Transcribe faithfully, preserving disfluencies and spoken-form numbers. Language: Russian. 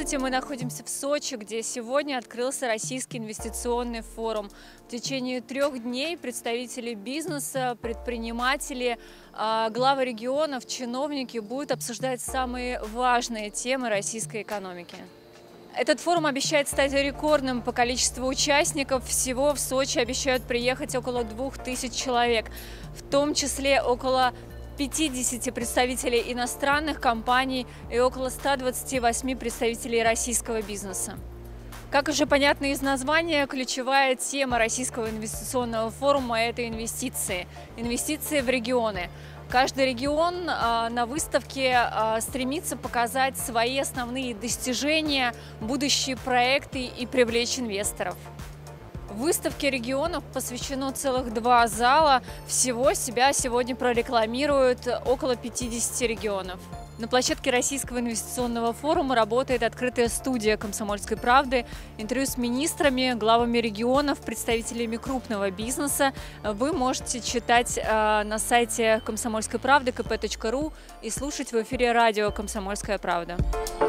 Здравствуйте, мы находимся в Сочи, где сегодня открылся Российский инвестиционный форум. В течение трех дней представители бизнеса, предприниматели, главы регионов, чиновники будут обсуждать самые важные темы российской экономики. Этот форум обещает стать рекордным по количеству участников. Всего в Сочи обещают приехать около двух тысяч человек, в том числе около пятидесяти представителей иностранных компаний и около ста двадцати восьми представителей российского бизнеса. Как уже понятно из названия, ключевая тема Российского инвестиционного форума – это инвестиции. Инвестиции в регионы. Каждый регион а, на выставке а, стремится показать свои основные достижения, будущие проекты и привлечь инвесторов. В выставке регионов посвящено целых два зала. Всего себя сегодня прорекламируют около пятидесяти регионов. На площадке Российского инвестиционного форума работает открытая студия «Комсомольской правды». Интервью с министрами, главами регионов, представителями крупного бизнеса вы можете читать э, на сайте «Комсомольской правды» ка пэ точка ру и слушать в эфире радио «Комсомольская правда».